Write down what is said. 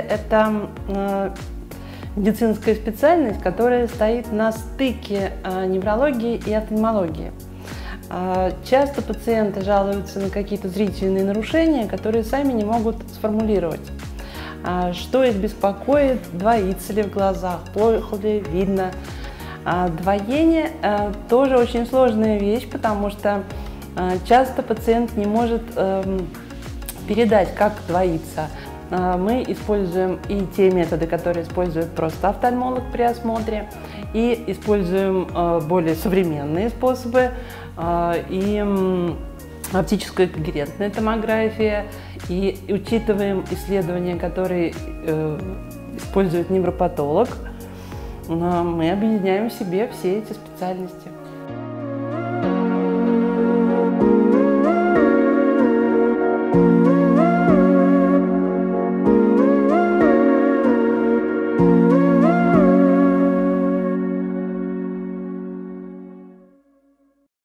это медицинская специальность, которая стоит на стыке неврологии и офтальмологии. Часто пациенты жалуются на какие-то зрительные нарушения, которые сами не могут сформулировать. Что их беспокоит, двоится ли в глазах, плохо ли видно. Двоение тоже очень сложная вещь, потому что часто пациент не может передать, как двоится. Мы используем и те методы, которые использует просто офтальмолог при осмотре, и используем более современные способы, и оптическая когерентная томография, и учитываем исследования, которые использует невропатолог. Мы объединяем в себе все эти специальности.